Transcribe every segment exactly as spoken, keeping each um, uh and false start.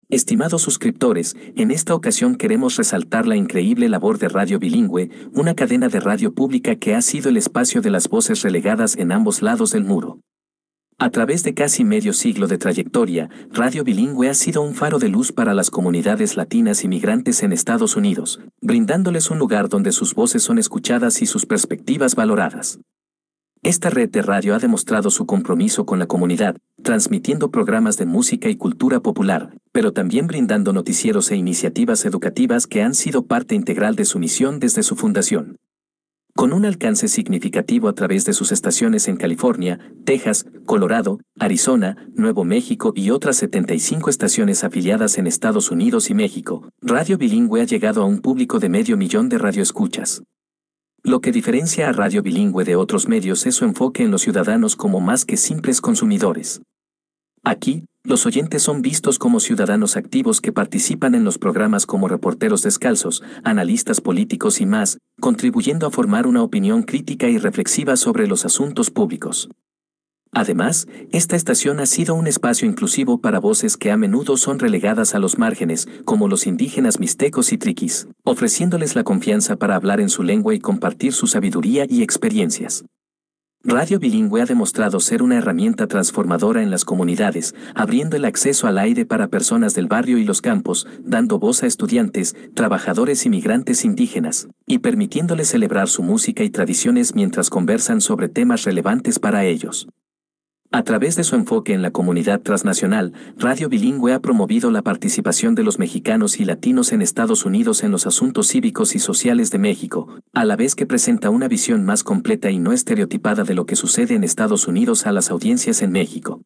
Estimados suscriptores, en esta ocasión queremos resaltar la increíble labor de Radio Bilingüe, una cadena de radio pública que ha sido el espacio de las voces relegadas en ambos lados del muro. A través de casi medio siglo de trayectoria, Radio Bilingüe ha sido un faro de luz para las comunidades latinas y migrantes en Estados Unidos, brindándoles un lugar donde sus voces son escuchadas y sus perspectivas valoradas. Esta red de radio ha demostrado su compromiso con la comunidad, transmitiendo programas de música y cultura popular, pero también brindando noticieros e iniciativas educativas que han sido parte integral de su misión desde su fundación. Con un alcance significativo a través de sus estaciones en California, Texas, Colorado, Arizona, Nuevo México y otras setenta y cinco estaciones afiliadas en Estados Unidos y México, Radio Bilingüe ha llegado a un público de medio millón de radioescuchas. Lo que diferencia a Radio Bilingüe de otros medios es su enfoque en los ciudadanos como más que simples consumidores. Aquí, los oyentes son vistos como ciudadanos activos que participan en los programas como reporteros descalzos, analistas políticos y más, contribuyendo a formar una opinión crítica y reflexiva sobre los asuntos públicos. Además, esta estación ha sido un espacio inclusivo para voces que a menudo son relegadas a los márgenes, como los indígenas mixtecos y triquis, ofreciéndoles la confianza para hablar en su lengua y compartir su sabiduría y experiencias. Radio Bilingüe ha demostrado ser una herramienta transformadora en las comunidades, abriendo el acceso al aire para personas del barrio y los campos, dando voz a estudiantes, trabajadores y migrantes indígenas, y permitiéndoles celebrar su música y tradiciones mientras conversan sobre temas relevantes para ellos. A través de su enfoque en la comunidad transnacional, Radio Bilingüe ha promovido la participación de los mexicanos y latinos en Estados Unidos en los asuntos cívicos y sociales de México, a la vez que presenta una visión más completa y no estereotipada de lo que sucede en Estados Unidos a las audiencias en México.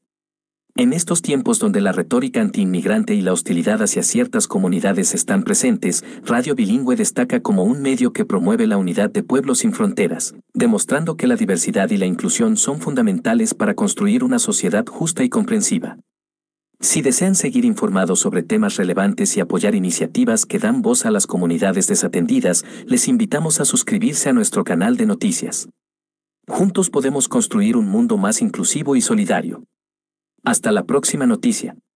En estos tiempos donde la retórica antiinmigrante y la hostilidad hacia ciertas comunidades están presentes, Radio Bilingüe destaca como un medio que promueve la unidad de pueblos sin fronteras, demostrando que la diversidad y la inclusión son fundamentales para construir una sociedad justa y comprensiva. Si desean seguir informados sobre temas relevantes y apoyar iniciativas que dan voz a las comunidades desatendidas, les invitamos a suscribirse a nuestro canal de noticias. Juntos podemos construir un mundo más inclusivo y solidario. Hasta la próxima noticia.